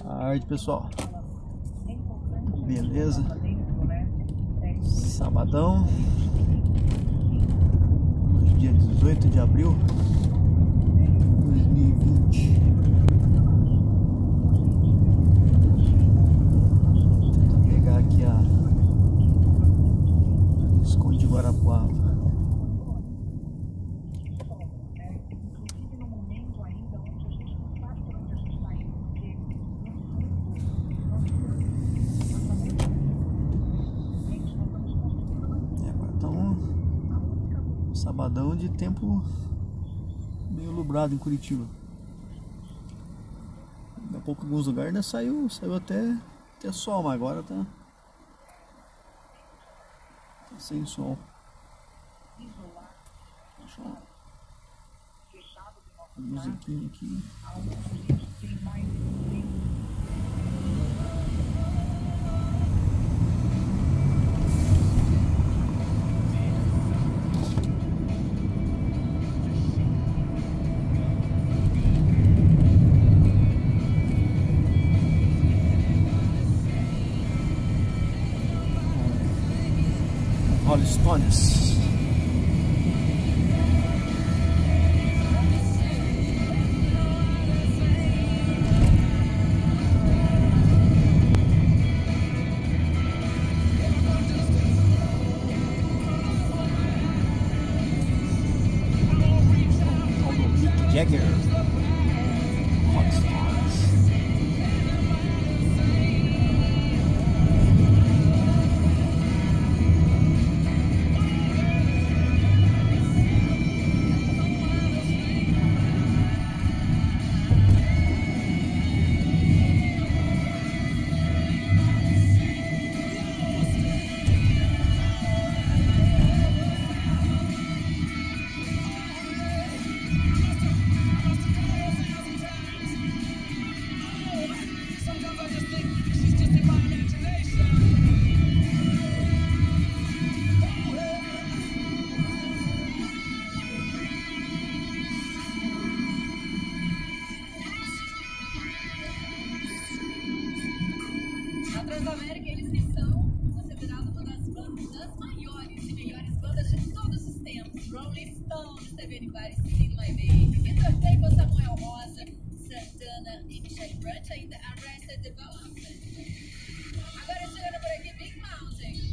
Tarde, pessoal. Beleza? Sabadão, hoje dia 18 de abril de 2020. Vou pegar aqui a Visconde de Guarapuava. Sabadão de tempo meio nublado em Curitiba. Daqui a pouco em alguns lugares ainda saiu até sol, mas agora tá sem sol. Deixa eu uma musiquinha aqui. Rolling Stones. Mick Jagger. Rolling Stones. Na Transamérica, eles que são considerados uma das maiores e melhores bandas de todos os tempos. Rolling Stones, teve Anybody Seen My Baby, Peter Paper, Samuel Rosa, Santana e Michelle Branch, ainda Arrested Development. Agora chegando por aqui, Big Mountain.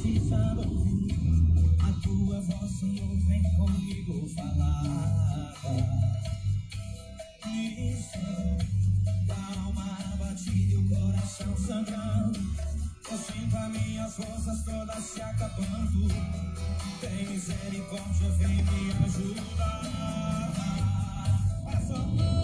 precisando ouvir a tua voz, Senhor, vem comigo falar. Isso, calma, batida e o coração sangrando. Eu sinto as minhas forças todas se acabando. Tem misericórdia, vem me ajudar. Olha só.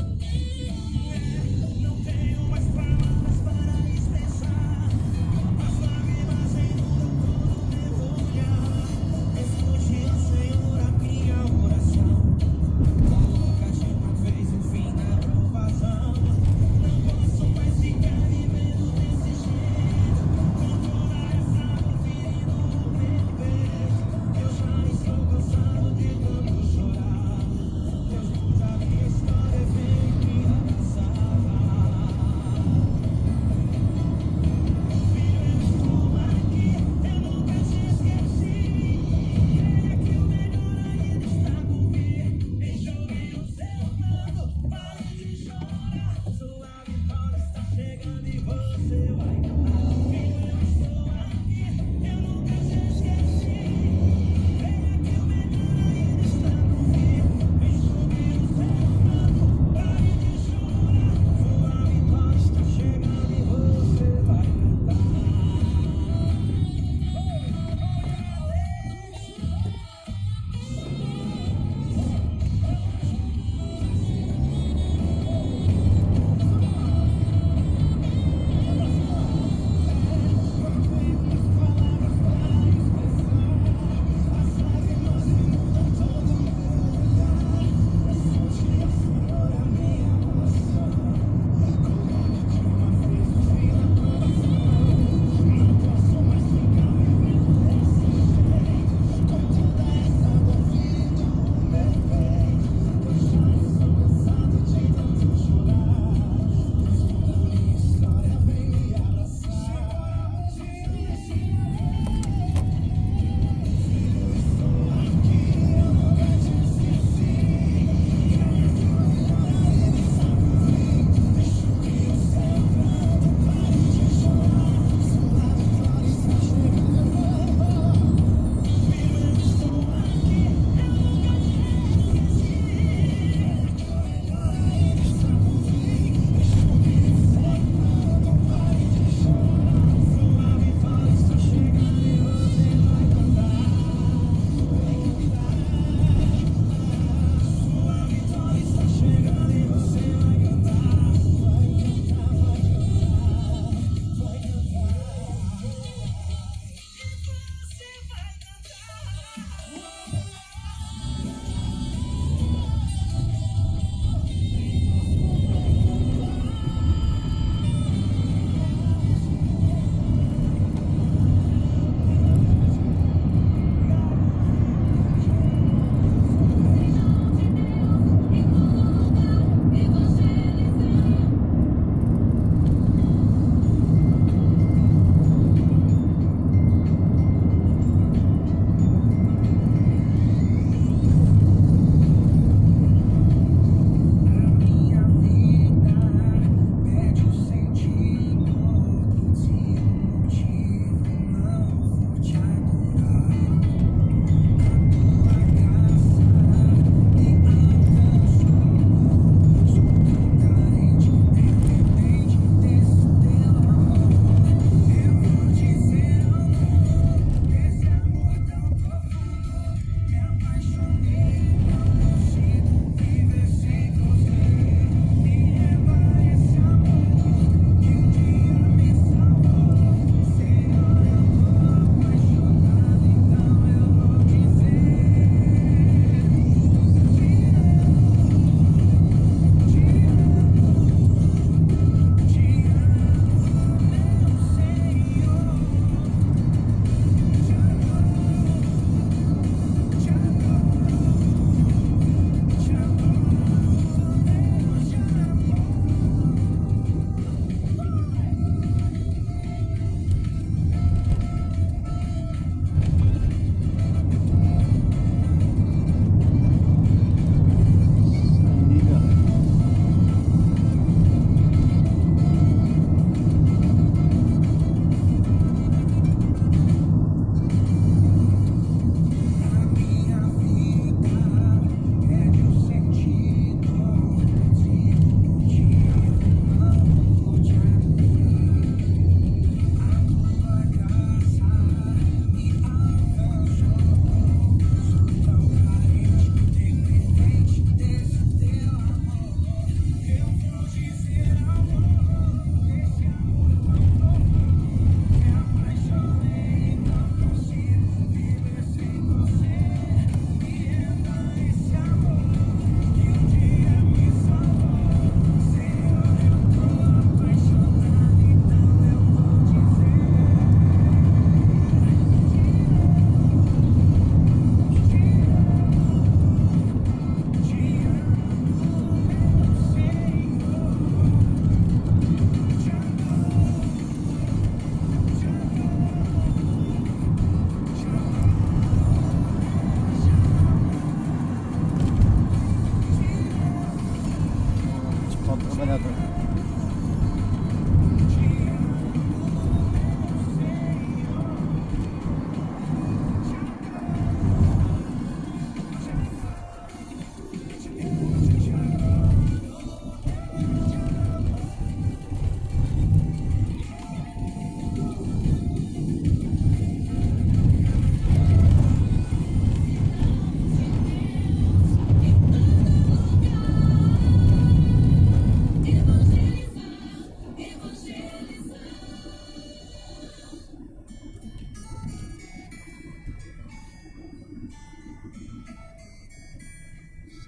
Não tenho mais palavras para expressar as lágrimas inundam todo meu olhar. Escute, ó Senhor, a minha oração. Coloca de uma vez o fim na provação. Não posso mais ficar vivendo desse jeito, com toda essa dor ferindo o meu peito. Eu já estou cansado de tanto chorar.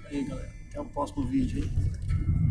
Aí, galera. Até o próximo vídeo aí.